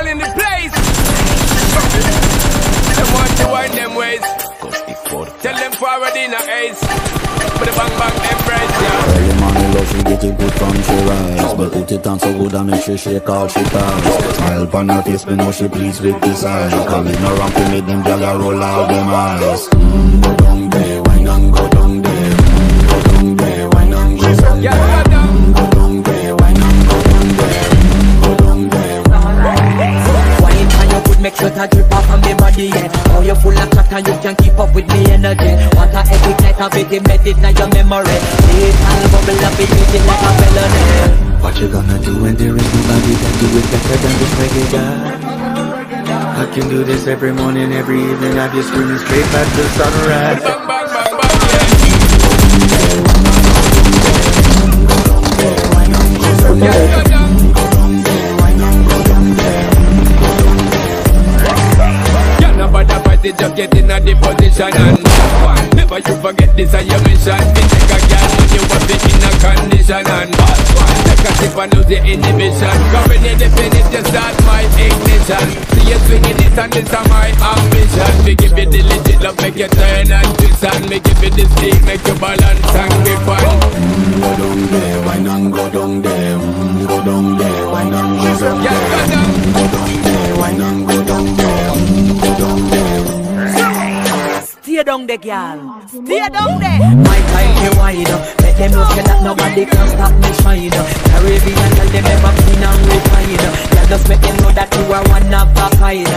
Girl in the place. Them want to wind them ways. Tell them forward in a ace. Put a bang bang embrace, yeah. Early morning love, she get it good from she rise. But put it on so good and make sure she call she ties. Smile upon her face, me know she pleased with this eyes. Coming around to make them gyal a roll out them eyes. Go down there, wine and go down there. Go down there, wine and go down there. Go down there, wine and go down there. Go down there. Wine and you could make sure to drip off on me body, yeah. Oh, you're full of chat and you can keep up with me energy. Want a every night of it, embedded in your memory. Little bubble up, it hit it like a melody. What you gonna do when there is nobody that do it better than this reggae guy? I can do this every morning, every evening. Have you screaming straight back to sunrise. Bang bang bang bang, yeah. Just get in a the position and never you forget this is your mission. We take a girl when you want it in a condition and take a sip and lose the inhibition. Cause when you defend it, just start my ignition. See you swinging it and this is my ambition. We give you the legit love, make you turn and twist and me give you the stick, make you balance and grip on. Go down there, wine and go down there. Go down there, wine and go down there. Go down there, wine and go down there. Go down there. Stay down there, girl. Stay down there. My time to wide up. Let them know that nobody can stop me shine. Caribbean tell them never clean and refine. Girl, just make them know that you are one of a kind.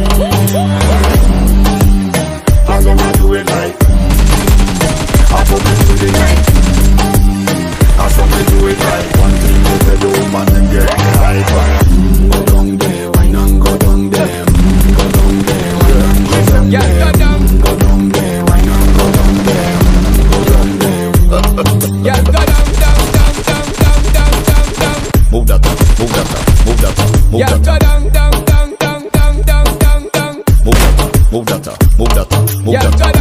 I wanna do it like I put it to the night. I saw me do it right. One thing with the woman and get me hyper. Go down there, wine and go down there. Go down there, wine and go down there. Go down there, wine and go down there. Go down there. Yeah, go down, down, down, down, down, down, down, down. Move that up, move that up, move that up, move yeah, that go up. down, down, down, down, down, down, down, down. Move that up, move that up, move that up, move Yeah, that go up.